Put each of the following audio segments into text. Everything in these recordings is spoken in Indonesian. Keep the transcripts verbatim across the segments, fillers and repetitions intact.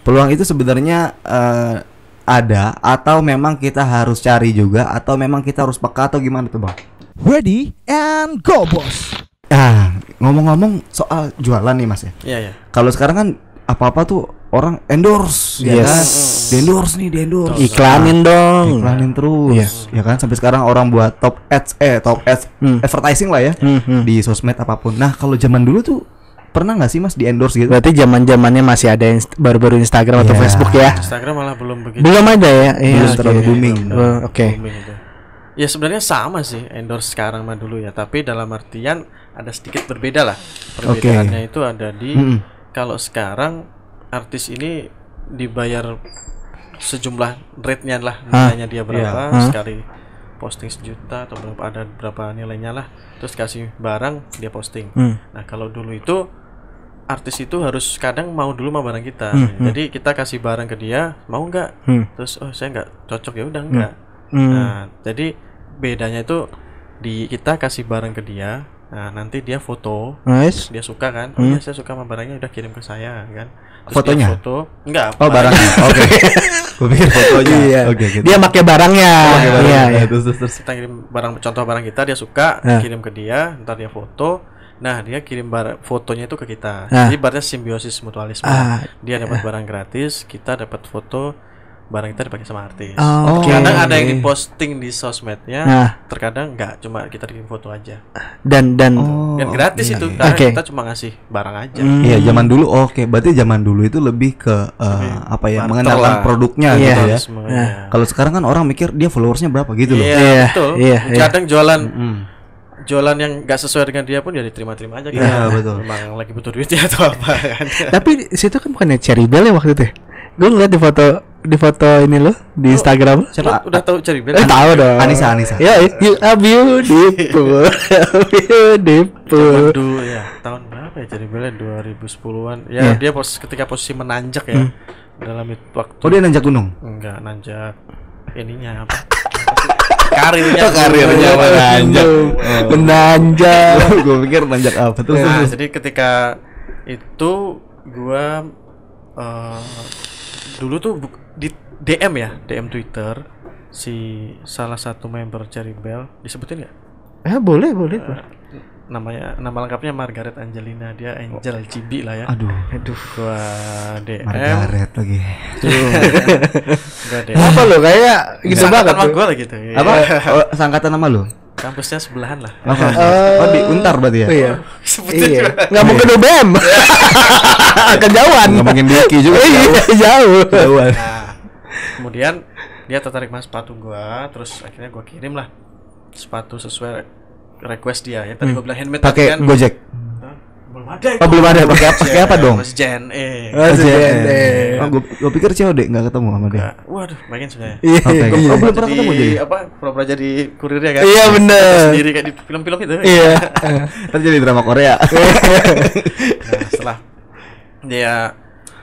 peluang itu sebenarnya uh, ada atau memang kita harus cari juga atau memang kita harus peka atau gimana tuh Bang? Ready and go bos. Ah, ngomong-ngomong soal jualan nih Mas ya. Iya ya. Kalau sekarang kan apa-apa tuh orang endorse, yes. ya kan? Di endorse nih, di endorse. Iklanin nah, dong. Iklanin terus, yes. ya kan? Sampai sekarang orang buat top ads, eh top ads, hmm. advertising lah ya, hmm, hmm. di sosmed apapun. Nah, kalau zaman dulu tuh pernah nggak sih Mas di endorse gitu? Berarti zaman-zamannya masih ada inst- baru-baru Instagram yeah. atau Facebook ya? Instagram malah belum begitu. Belum ada ya? Iya, belum terlalu okay. booming. Oh, Oke. Okay. Ya sebenarnya sama sih endorse sekarang mah dulu ya, tapi dalam artian ada sedikit berbeda lah. Perbedaannya okay. itu ada di mm-hmm. kalau sekarang artis ini dibayar sejumlah rate-nya lah, nilainya dia berapa yeah. sekali posting sejuta atau berapa, ada berapa nilainya lah, terus kasih barang dia posting. Mm. Nah kalau dulu itu artis itu harus kadang mau dulu mau barang kita, mm. jadi kita kasih barang ke dia mau nggak, mm. terus oh saya nggak cocok ya udah nggak. Mm. Nah jadi bedanya itu di kita kasih barang ke dia. Nah nanti dia foto, nice. Dia suka kan, oh hmm. ya saya suka sama barangnya, udah kirim ke saya kan. Terus fotonya? Dia foto, enggak. Oh barangnya, oke. Okay. Gue pikir fotonya. Iya. Okay, gitu. Dia pakai barangnya. Oh, iya, iya, iya. Terus, terus, terus. Kita kirim barang, contoh barang kita dia suka, nah. kirim ke dia, ntar dia foto. Nah dia kirim barang, fotonya itu ke kita. Nah. Jadi berarti simbiosis mutualisme. Ah. Dia dapat barang gratis, kita dapat foto. Barang kita dipakai sama artis. Oh, okay. Kadang ada yang diposting di sosmednya, nah. terkadang enggak, cuma kita kirim foto aja. Dan dan oh, dan gratis okay. itu, karena okay. kita cuma ngasih barang aja. Iya, hmm. zaman dulu oke, okay. berarti zaman dulu itu lebih ke uh, apa ya, mengenalkan produknya yeah. gitu ya. Yeah. Kalau sekarang kan orang mikir dia followersnya berapa gitu loh. Iya, yeah, betul. Yeah, kadang jualan mm. jualan yang nggak sesuai dengan dia pun ya diterima-terima aja. Iya yeah, betul. Memang lagi butuh duit ya atau apa kan. Tapi situ kan bukannya Cherry Bell ya waktu itu. Gue ngeliat di foto di foto ini loh di oh, Instagram. Siapa udah tahu Cherry Bell? Eh, tahu dong. Anissa Anissa. Ya, you are beautiful. Beautiful. Dulu ya, tahun berapa ya Cherry Bell? dua ribu sepuluhan. Ya, yeah. dia pos ketika posisi menanjak ya. Hmm. Dalam waktu. Oh, dia nanjak gunung? Enggak, nanjak ininya apa? Karirnya. Oh, karirnya menanjak. Oh. Menanjak. Gue pikir nanjak apa tuh. Nah, jadi ketika itu gua uh, dulu tuh di D M ya, D M Twitter si salah satu member Cherry Bell, disebutin nggak? Eh boleh boleh. Uh, namanya nama lengkapnya Margaret Angelina, dia Angel oh. Cibi lah ya. Aduh, aduh, gua D M. Margaret lagi. Gua D M. Apa lo kayak gitu banget? Sama gua lah gitu. Apa? Oh, sangkatan nama lo? Kampusnya sebelahan lah. Oh, oh di Untar berarti ya? Oh, iya. Iya. Nggak mungkin U B M. Kejauhan. Nggak mungkin Diki juga. Iya, jauh. Jauhan. Nah, kemudian dia tertarik sama sepatu gua, terus akhirnya gua kirim lah sepatu sesuai request dia. Ya tadi hmm. gua bilang handmade pakai kan. Gojek. Belum ada itu. Oh, belum ada. Pakai apa? Pakai apa dong? Mas Jen E. Oh, Jen E. Oh, gua, gua pikir C O D enggak ketemu sama dia. Waduh, bagian sebenarnya. Oke. Oh, belum pernah ketemu jadi. Apa? Pura-pura jadi kurirnya kan? Iya, benar. Sendiri kayak di film-film itu. Iya. Kan jadi drama Korea. Nah, setelah dia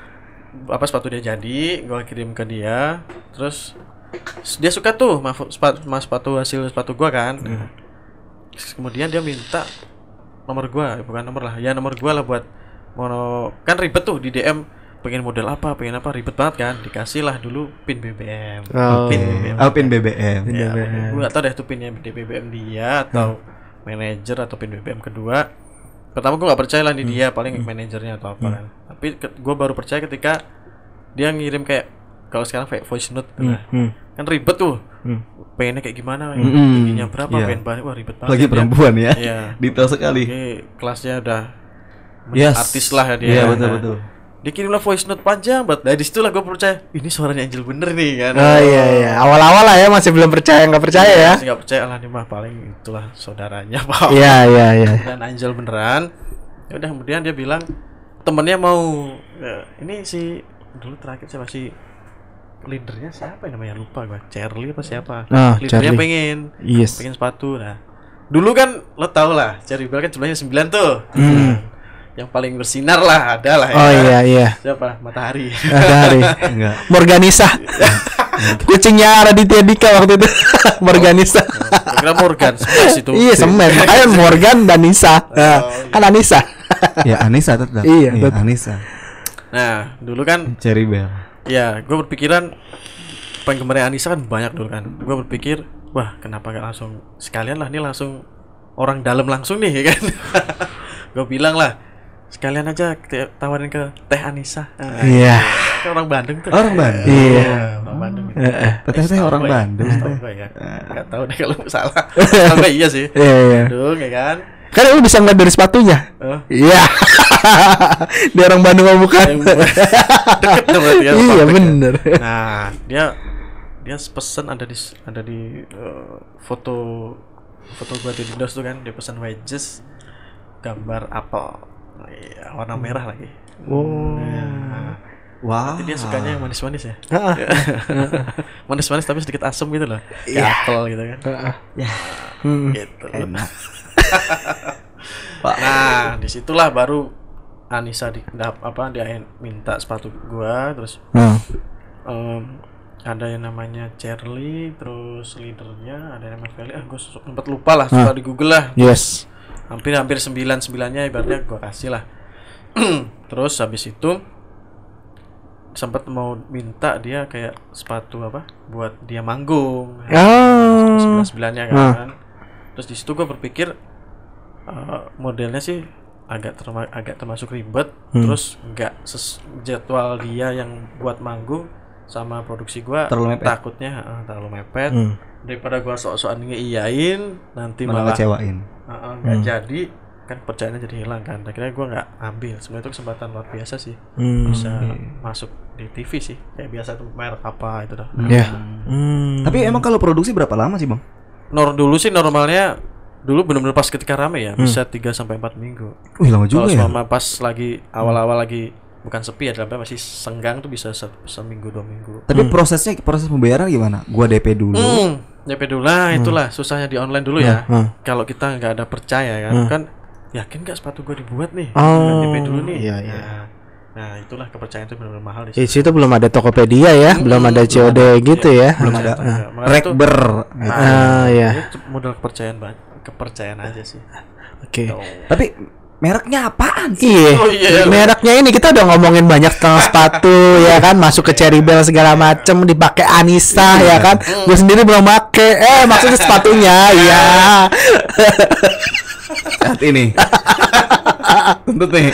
apa sepatu dia jadi, gua kirim ke dia, terus dia suka tuh sama sepatu, sepatu hasil sepatu gua kan. Hmm. Kemudian dia minta nomor gua, bukan nomor lah, ya nomor gua lah buat mau kan ribet tuh di D M, pengen model apa, pengen apa, ribet banget kan, dikasih lah dulu pin B B M. Oh, pin B B M. Oh, pin B B M. Ya, gue nggak tahu deh itu pinnya B B M dia atau hmm. manajer atau pin B B M kedua. Pertama gue nggak percaya lah di dia, paling hmm. manajernya atau apa hmm. kan. Tapi ke- gue baru percaya ketika dia ngirim kayak kalau sekarang kayak voice note, hmm. Nah, hmm. kan ribet tuh. Hmm. Pengennya kayak gimana, hmm. tingginya berapa, yeah. pengen banget, wah ribet banget. Lagi perempuan ya, ya. Detail sekali. Oke, kelasnya udah yes. artis lah ya dia. Iya, nah, betul betul. Dia kirimlah voice note panjang banget. Nah, di situ lah gue percaya, ini suaranya Angel bener nih kan. Oh iya iya, awal-awal lah ya masih belum percaya, nggak percaya ya. Masih nggak percaya lah nih mah, paling itulah saudaranya Pak. Iya iya iya. Dan Angel beneran. Ya udah kemudian dia bilang temennya mau ya, ini si dulu terakhir saya masih leadernya siapa yang namanya lupa gue, Charlie apa siapa? Ah, leadernya Charlie. pengen, yes. pengen sepatu. Nah, dulu kan lo tau lah, Cherry Bell kan jumlahnya sembilan tuh. Hmm. Yang paling bersinar lah ada lah ya. Oh iya iya. Siapa? Matahari. Matahari. Enggak. Morganisa. Kucingnya Raditya Dika waktu itu. Morganisa. Oh, kira Morgan semes itu. Iya semen. Makanya Morgan dan Nisa. Nah, oh, iya. Kan Anissa. Ya Anissa tetap. Iya, iya Anissa. Nah, dulu kan Cherry Bell. ya gue berpikiran penggemarnya Anissa kan banyak dulu kan. Gue berpikir, wah kenapa gak langsung sekalian lah, ini langsung orang dalam langsung nih ya kan. Gue bilang lah, sekalian aja tawarin ke Teh Anissa. Iya. Kan orang Bandung tuh. Orang Bandung. Iya. Orang Bandung. Teteh teh orang Bandung. Tahu gue ya. Gak tahu deh kalau salah. Sampai iya sih. Iya, iya. Bandung ya kan. Kan lu bisa ngeliat dari sepatunya. Oh. Iya. Dia orang Bandung apa bukan? Deket dong berarti ya. Iya, perfect bener. ya. Nah, dia dia pesen ada di ada di uh, foto foto gua di Windows tuh kan, dia pesan wedges gambar apel. Iya, warna merah lagi. Oh. Nah, Wah. berarti dia sukanya yang manis-manis ya. Heeh. Manis-manis tapi sedikit asam gitu loh. Kayak Iya. apel gitu kan. Heeh. Ya. Hmm. Gitu. Enak. Nah, disitulah baru Anissa di dap- apa dia minta sepatu gua, terus Heeh. um, ada yang namanya Charlie, terus leadernya ada yang namanya Feli. Ah, gue sempat lupa lah, coba di Google lah. Yes. Hampir hampir sembilan sembilannya ibaratnya gua kasih lah. Terus habis itu sempat mau minta dia kayak sepatu apa buat dia manggung. Oh. Sembilan sembilannya kan. Ah. Terus di situ gua berpikir uh, modelnya sih agak terma- agak termasuk ribet, Hmm. terus nggak ses- jadwal dia yang buat manggung sama produksi gua Terlalu mepet. takutnya uh, terlalu mepet. Hmm. Daripada gua sok-sokan ngeiyain nanti Malah malah ngecewain. uh, nggak Hmm. jadi, kan kepercayaannya jadi hilang kan. Akhirnya gua nggak ambil. Sebenarnya itu kesempatan luar biasa sih, Hmm. bisa masuk di T V sih kayak biasa tuh merek apa itu dah. Ya. Hmm. Tapi emang kalau produksi berapa lama sih, Bang? Nor dulu sih normalnya dulu benar-benar pas ketika rame ya Hmm. bisa tiga sampai empat minggu. Wih, lama Kalau juga ya. selama pas lagi awal-awal lagi bukan sepi ya, dalamnya masih senggang tuh bisa se- seminggu dua minggu. Tapi prosesnya proses pembayaran gimana? Gua D P dulu. Hmm, D P dulu lah, itulah susahnya di online dulu ya. Hmm. Kalau kita nggak ada percaya kan, Hmm. kan yakin nggak sepatu gue dibuat nih? Oh, Dengan D P dulu nih. iya, Nah, iya. nah, itulah kepercayaan itu benar-benar mahal di Di situ. situ belum ada Tokopedia ya, belum ada C O D gitu ya. Belum ada Makanya itu- Rekber. Ah, iya. itu modal kepercayaan banget, kepercayaan aja sih. Oke. Tuh. Tapi mereknya apaan sih? Iya, Oh, iya. mereknya ini kita udah ngomongin banyak tentang sepatu ya kan, masuk ke Cherry Bell segala macem, dipakai Anissa ya kan, gue sendiri belum pakai, eh maksudnya sepatunya, ya. Saat ini. Tuntut nih.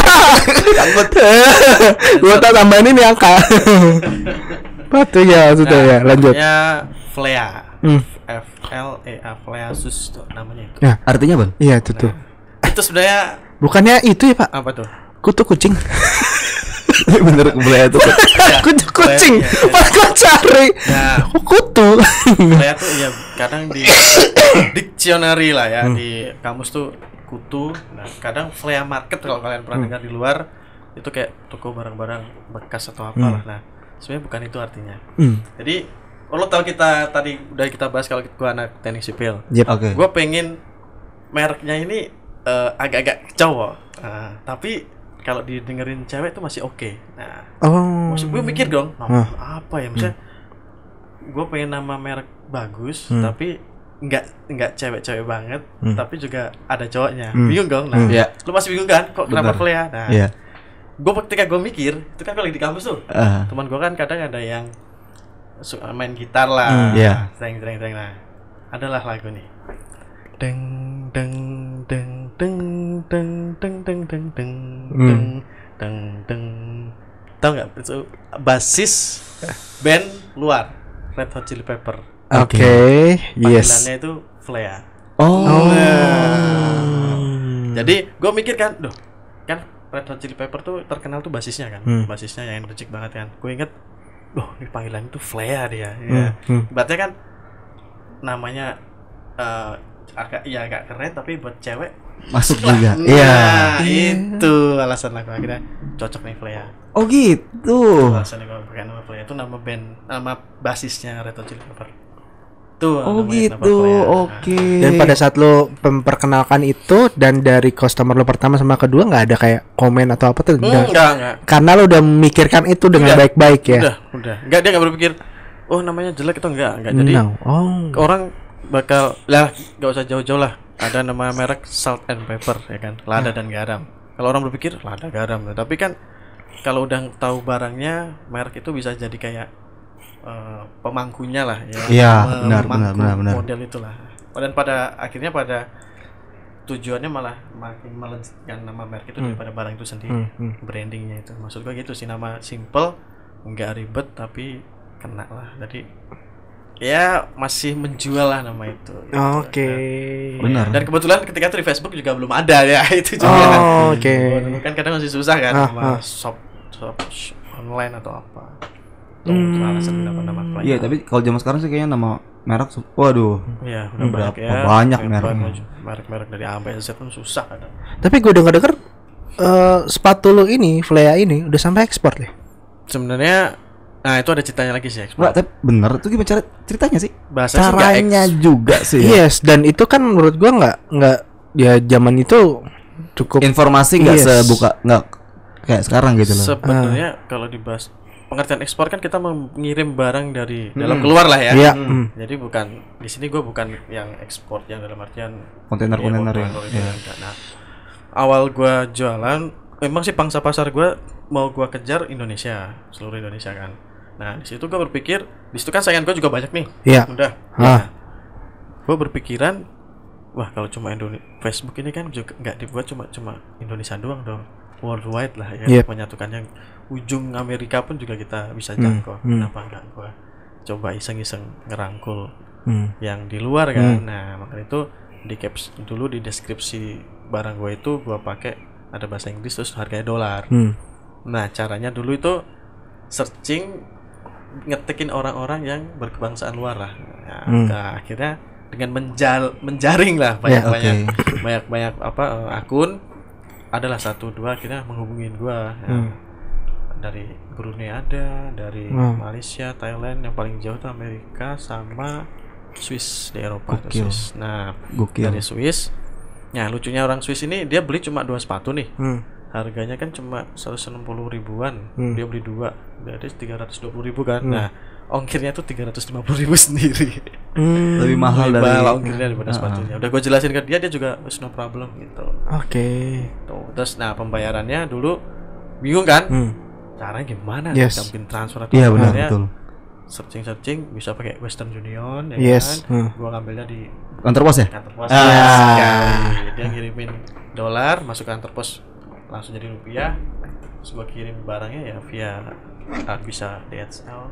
Gue tak tambahin ini angka. Sepatunya maksudnya ya, lanjut. Ya Flea. Hmm. F L E A Fleasus tuh namanya itu. Ya, Artinya, Bang? iya itu tuh. Itu sebenarnya Bukannya itu ya Pak? apa tuh? Kutu kucing. Bener boleh itu. Kutu kucing. Flea, iya, Pas gue cari, Nah, oh, kutu. Flea tuh ya kadang di dictionary lah ya, Hmm. di kamus tuh kutu. Nah, kadang Flea Market kalau kalian pernah Hmm. dengar di luar itu kayak toko barang-barang bekas atau Hmm. apalah. Nah, sebenarnya bukan itu artinya. Hmm. Jadi, kalau tahu kita tadi udah kita bahas kalau gua anak teknik sipil. Yep. Oke. Gue pengen mereknya ini eh, agak-agak cowok, nah, tapi kalau didengerin cewek itu masih oke. Nah, Oh. maksud gue mikir dong, Hah. apa ya, misalnya gue pengen nama merek bagus, Hmm. tapi nggak nggak cewek-cewek banget, Hmm. tapi juga ada cowoknya, Hmm. bingung dong. Nah, Hmm. Iya. lu masih bingung kan? Kok kenapa Bener. Flea? Nah, Iya. gue ketika gue mikir, itu kan kalau di kampus tuh, Ah. teman gue kan kadang ada yang suka main gitar lah, Hmm, iya. sering sering sering. Nah, adalah lagu nih, deng deng deng deng deng deng deng deng deng Hmm. deng deng deng, tahu nggak itu basis band luar Red Hot Chili Pepper, Oke, yes. panggilannya itu Flea. Oh. Hmm. Jadi gue mikir kan, doh kan Red Hot Chili Pepper tuh terkenal tuh basisnya kan, Hmm. basisnya yang energik banget kan. Gue inget, loh ini panggilan itu Flea dia. Hmm, Ya. hmm. Berarti kan namanya eh, agak ya agak keren, tapi buat cewek Masuk juga. Nah, Iya. itu alasan aku akhirnya cocok nih Flea. Oh gitu. Alasan gue pakai nama Flea itu nama band, nama basisnya Red Hot Chili Pepper. Tuh. Oh namanya kenapa gitu. Flea. Oke. Dan pada saat lo memperkenalkan itu dan dari customer lo pertama sama kedua nggak ada kayak komen atau apa tuh? Hmm, Udah- enggak enggak. Karena lo udah memikirkan itu dengan Udah. baik-baik ya. Udah, udah. Enggak, dia enggak berpikir, oh namanya jelek itu enggak, enggak. Jadi No. Oh. orang bakal lah enggak usah jauh-jauh lah. Ada nama merek Salt and Pepper ya kan, lada dan garam. Kalau orang berpikir lada garam, tapi kan kalau udah tahu barangnya, merek itu bisa jadi kayak uh, pemangkunya lah ya. Iya, benar, benar, benar, benar. Model itulah. Dan pada akhirnya pada tujuannya malah makin melengkapkan nama merek itu hmm. daripada barang itu sendiri. Hmm. Hmm. Brandingnya itu. Maksud gua gitu sih, nama simple, enggak ribet tapi kena lah. Jadi ya masih menjual lah nama itu. Gitu. Oke. Okay. Nah, benar. Dan kebetulan ketika itu di Facebook juga belum ada ya itu juga. Oh, oke. Okay. Kan kadang masih susah kan ah, sama ah. shop shop online atau apa. Tuh, hmm. itu alasan kenapa nama klien. Iya, tapi kalau zaman sekarang sih kayaknya nama merek, waduh. Iya, udah berapa banyak, ya. banyak mereknya. Merek-merek dari A sampai Z pun susah kadang. Tapi gue dengar-dengar uh, sepatu lo ini, Flea ini udah sampai ekspor ya? Sebenarnya, nah itu ada ceritanya lagi sih ekspor. Wah, tapi bener itu gimana cara ceritanya sih? Bahasanya caranya sih juga sih. Yes, dan itu kan menurut gua nggak nggak ya zaman itu cukup informasi nggak yes. sebuka nggak kayak sekarang gitu loh. Sebenarnya uh. kalau dibahas pengertian ekspor kan kita mengirim barang dari hmm. dalam keluar lah ya. Yeah. Hmm. Jadi bukan di sini gue bukan yang ekspor yang dalam artian kontainer-kontainer ya. ya. Nah, awal gue jualan memang sih pangsa pasar gue mau gue kejar Indonesia, seluruh Indonesia kan. Nah, di situ gue berpikir, di situ kan saingan gue juga banyak nih. Iya. Udah. Ah. Nah, gue berpikiran, wah kalau cuma Indonesia Facebook ini kan juga nggak dibuat cuma cuma Indonesia doang dong. Worldwide lah ya, yep. menyatukannya ujung Amerika pun juga kita bisa jangkau. Hmm. Kenapa enggak gua coba iseng-iseng ngerangkul hmm. yang di luar kan. Hmm. Nah, makanya itu di caps dulu di deskripsi barang gua itu gua pakai ada bahasa Inggris terus harganya dolar. Hmm. Nah, caranya dulu itu searching ngetikin orang-orang yang berkebangsaan luar lah. Nah, hmm. nah akhirnya dengan menjal menjaring lah banyak-banyak yeah, okay. banyak-banyak apa uh, akun adalah satu dua akhirnya menghubungin gua ya. hmm. Dari Brunei ada, dari hmm. Malaysia, Thailand, yang paling jauh tuh Amerika sama Swiss di Eropa tuh Swiss. Nah, Gokil. Dari Swiss. Nah, lucunya orang Swiss ini dia beli cuma dua sepatu nih. Hmm. Harganya kan cuma seratus enam puluh ribuan. Hmm. Dia beli dua. Berarti tiga ratus dua puluh ribu kan. Hmm. Nah, ongkirnya tuh tiga ratus lima puluh ribu sendiri. Hmm. Lebih mahal Lebih dari mahal ongkirnya daripada uh-huh. sepatunya. Udah gue jelasin ke dia, dia juga no problem gitu. Oke. Okay. Tuh, terus nah pembayarannya dulu bingung kan? Hmm. Caranya gimana? Yes. Gak mungkin transfer atau iya, benar, betul. Searching-searching bisa pakai Western Union ya yes. kan. Hmm. Gua ngambilnya di kantor pos ya? Kantor pos. Ah. Ya. Dia ngirimin dolar masuk kantor pos langsung jadi rupiah. Terus gua kirim barangnya ya via uh, bisa D H L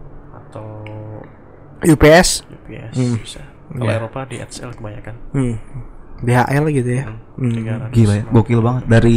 atau U P S. U P S hmm. bisa. Kalau yeah. Eropa D H L kebanyakan. Hmm. D H L gitu ya. Hmm. Hmm. Gila ya, gokil banget dari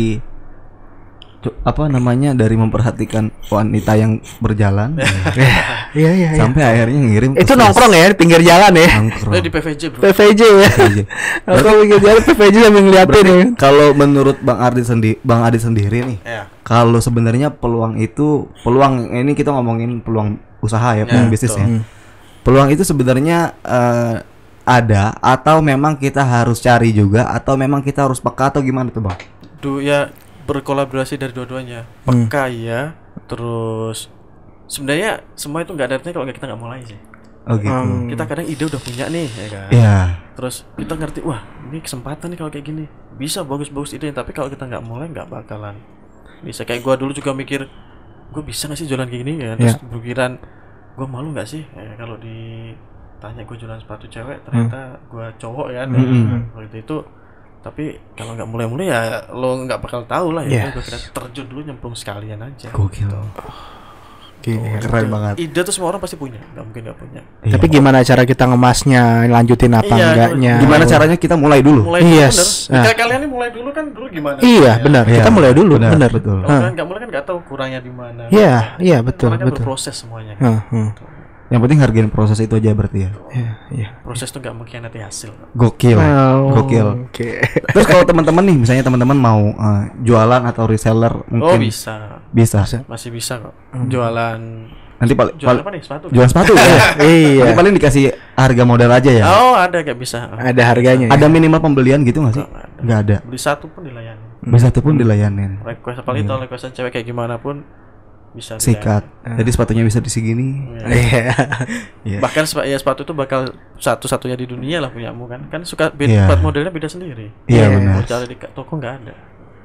apa namanya dari memperhatikan wanita yang berjalan iya iya sampai akhirnya ngirim itu nongkrong ya di pinggir jalan ya nongkrong di P V J bro P V J ya nongkrong pinggir jalan P V J sambil ngeliatin ya. Kalau menurut Bang Ardi sendiri Bang Ardi sendiri nih ya. Kalau sebenarnya peluang itu peluang ini kita ngomongin peluang usaha ya, peluang ya, bisnis ya. Peluang itu sebenarnya uh, ada atau memang kita harus cari juga atau memang kita harus peka atau gimana tuh Bang? Duh ya berkolaborasi dari dua-duanya. Peka hmm. ya. Terus sebenarnya semua itu nggak ada artinya kalau kita nggak mulai sih. Oh gitu. Um, kita kadang ide udah punya nih, ya kan. Yeah. Terus kita ngerti, wah ini kesempatan nih kalau kayak gini. Bisa bagus-bagus ide, tapi kalau kita nggak mulai nggak bakalan bisa. Kayak gue dulu juga mikir, gue bisa nggak sih jualan kayak gini ya. Terus yeah. pikiran, gue malu nggak sih? Ya, kalau ditanya gue jualan sepatu cewek, ternyata hmm. gue cowok ya. Dan hmm. waktu itu tapi kalau nggak mulai-mulai ya lo nggak bakal tahu lah ya. Yeah. Gue kira terjun dulu nyemplung sekalian aja. Gokil. Gitu. Gini, oh, keren banget. Ide tuh semua orang pasti punya, nggak mungkin nggak punya. Iya. Tapi gimana cara kita ngemasnya, lanjutin apa iya, enggaknya? Gimana caranya kita mulai dulu? Mulai dulu yes. bener. Nah. Kalian ini mulai dulu kan dulu gimana? Iya ya? Benar. Ya. Kita mulai dulu, benar. benar. Betul. Kalau kalian nggak mulai kan nggak tahu kurangnya di mana. Iya, iya betul. Karena kan betul. berproses semuanya. Kan? Uh, uh. Yang penting hargain proses itu aja berarti ya. Iya, iya. Proses tuh nggak mengkhianati hasil. Gokil, oh, gokil. Oke. Okay. Terus kalau teman-teman nih, misalnya teman-teman mau uh, jualan atau reseller, mungkin oh bisa, bisa, masih bisa kok. Hmm. Jualan. Nanti paling jualan apa nih sepatu? Jualan sepatu ya. Iya. Nanti paling dikasih harga modal aja ya. Oh ada kayak bisa. Ada harganya. Ada ya? Minimal pembelian gitu nggak sih? Nggak ada. Beli satu pun dilayani. Beli satu pun dilayanin. Request apalagi kalau requestan cewek kayak gimana pun. Bisa sikat. Uh. Jadi sepatunya bisa di segini. Yeah. Yeah. Bahkan ya sepatu itu bakal satu-satunya di dunia lah punyamu kan. Kan suka beda yeah. modelnya beda sendiri. Iya yeah, benar. Mau cari di toko nggak ada.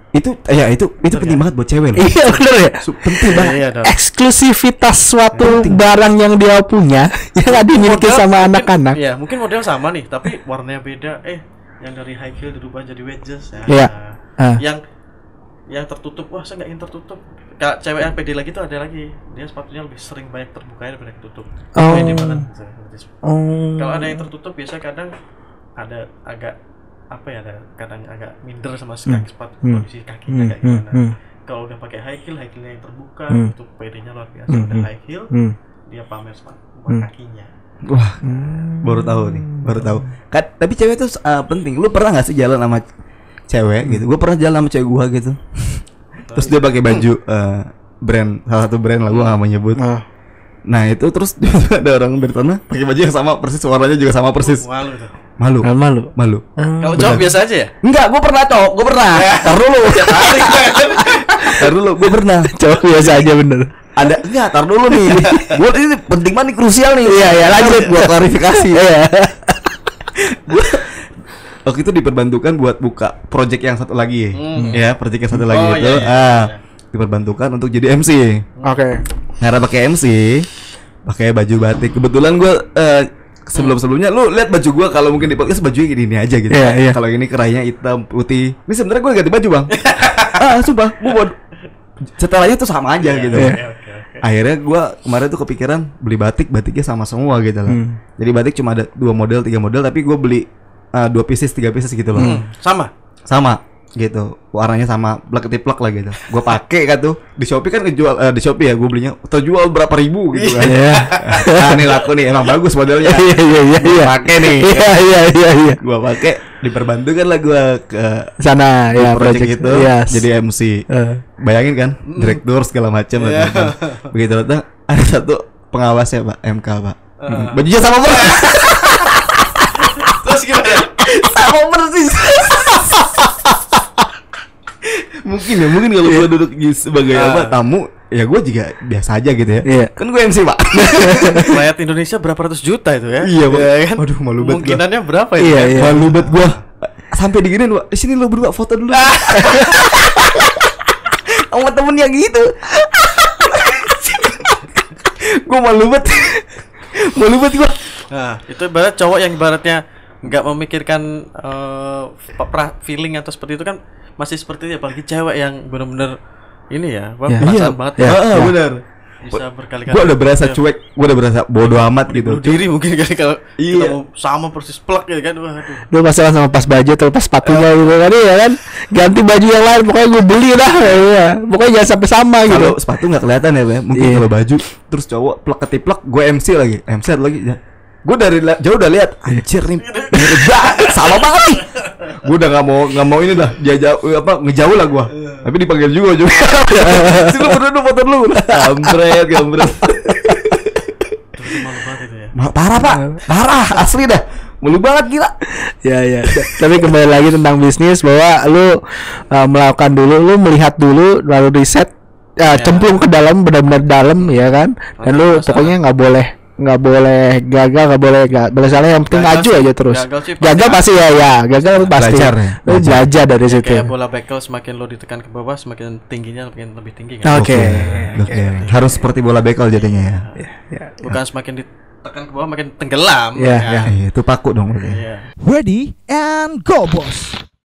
Itu ya itu itu penting banget buat cewek loh. Iya bener ya. Su- penting banget. Iya, dong. Eksklusivitas suatu barang yang dia punya yang nggak dimiliki Model sama mungkin- anak-anak. Iya, mungkin model sama nih, tapi warnanya beda. Eh, yang dari high heel dirubah jadi wedges. Ya. Iya. Ah. Yang yang tertutup, wah saya nggak ingin tertutup. Kalau cewek yang pede lagi tuh ada lagi. Dia sepatunya lebih sering banyak terbuka daripada tertutup. Oh. Pede banget. Oh. Kalau ada yang tertutup biasa kadang ada agak apa ya, ada kadang agak minder sama si kaki sepatu, Hmm. kondisi kakinya Hmm. kayak gimana. Hmm. Kalau udah pakai high heel, high heelnya yang terbuka, Hmm. itu pedenya luar biasa. Hmm. Udah high heel, Hmm. dia pamer sepatu Hmm. kakinya. Wah, baru tahu nih, baru tahu. Kan, tapi cewek itu uh, penting. Lu pernah nggak sih jalan sama cewek gitu? Gue pernah jalan sama cewek gua gitu. Terus dia pakai baju uh, brand salah satu brand lah, gua nggak mau nyebut. Ah. Nah itu terus ada orang dari sana pakai baju yang sama persis, warnanya juga sama persis. Malu tuh. Malu, Nggak malu. malu. Kalau cowok biasa aja ya? Enggak, gue pernah cowok, gue pernah. Tar dulu, tar dulu, gue pernah. Cowok biasa aja bener. Ada enggak? Tar dulu nih. Gue ini penting banget, nih, krusial nih. Iya, iya, lanjut. Buat klarifikasi. Iya. Gua waktu itu diperbantukan buat buka project yang satu lagi, Hmm. ya project yang satu lagi Oh, itu, iya, iya, ah, iya. diperbantukan untuk jadi M C. Oke. Karena pakai M C, pakai baju batik. Kebetulan gue uh, sebelum-sebelumnya, lu lihat baju gue kalau mungkin di podcast bajunya gini, gini aja gitu. Iya, iya. Kalau ini kerahnya hitam putih. Ini sebenarnya gue ganti baju bang. Ah, sumpah, gue buat setelahnya tuh sama aja gitu. Oke, oke, oke. Akhirnya gue kemarin tuh kepikiran beli batik, batiknya sama semua gitu loh. Hmm. Jadi batik cuma ada dua model, tiga model, tapi gue beli uh, dua pieces, tiga pieces gitu loh. Hmm, sama. Sama gitu, warnanya sama, plak ketiplak lah gitu. Gue pakai kan tuh di Shopee kan ngejual, uh, di Shopee ya gue belinya terjual berapa ribu gitu kan. Iya. Nah, ini laku nih, emang bagus modelnya. Iya iya iya iya. Pakai nih. Iya iya iya iya. Gue pakai, diperbantukan lah gue ke Sana ya project, project itu, yes. jadi M C. Eh. Bayangin kan, direktur segala macam. Iya. Begitu datang, ada satu pengawasnya pak, M K pak. Uh. Bajunya sama persis. Terus gimana? Sama persis. Mungkin ya, mungkin kalau gue duduk di- sebagai Ah. apa tamu, ya gue juga biasa aja gitu ya. Iya. Kan gue M C pak. Rakyat Indonesia berapa ratus juta itu ya? Iya, Bang. Ya kan? Waduh, malu banget gua. Kemungkinannya berapa itu? Iya, ya? iya. Malu banget gue. Sampai diginin, Wak. Di sini lo berdua foto dulu. Sama temennya gitu. Gue malu banget. Malu banget gue. Nah, itu ibarat cowok yang ibaratnya nggak memikirkan eh, pra- feeling atau seperti itu kan masih seperti itu ya, apalagi cewek yang benar-benar ini ya, wah, Ya. perasaan Iya. banget Ya. Ah, ya. benar. bisa berkali-kali. Gue udah berasa Ya, cuek, gue udah berasa bodoh amat gitu. bunuh diri mungkin kali kalau Iya. kita mau sama persis plek ya kan. Wah, aduh. Lu masalah sama pas baju atau pas sepatunya gitu kan ya kan. Ganti baju yang lain pokoknya gue beli dah ya. Pokoknya jangan sampai sama gitu. Kalau sepatu nggak kelihatan ya, Bang. Mungkin Iya. kalau baju terus cowok plek ketiplek, gue M C lagi, M C lagi. Ya. Gue dari la- jauh udah lihat, anjir nih, mirip banget, sama banget nih. Gue udah nggak mau nggak mau ini dah, dia jauh apa ngejauh lah gue. Tapi dipanggil juga juga. Sini lu berdua foto dulu. Kampret, kampret. Itu malu banget itu ya. Ma- Parah pak, parah, asli dah. Malu banget gila. Ya ya. Tapi kembali lagi tentang bisnis bahwa lu uh, melakukan dulu, lu melihat dulu lalu riset, ya, Ya. cemplung ke dalam benar-benar dalam ya kan. Dan Ada lu masalah. pokoknya nggak boleh nggak boleh gagal, nggak boleh nggak boleh salah, yang penting Gagal maju sih- aja terus. gagal sih Gagal pasti pasti ya ya, gagal pasti. Belajar ya, Lu belajar dari situ. Kayak bola bekel, semakin lo ditekan ke bawah semakin tingginya makin lebih tinggi kan. Oke. Oke. Harus seperti bola bekel jadinya ya. Ya. Bukan semakin ditekan ke bawah makin tenggelam. Ya, kan? Iya, itu paku dong. berarti. Iya. Ready and go, boss.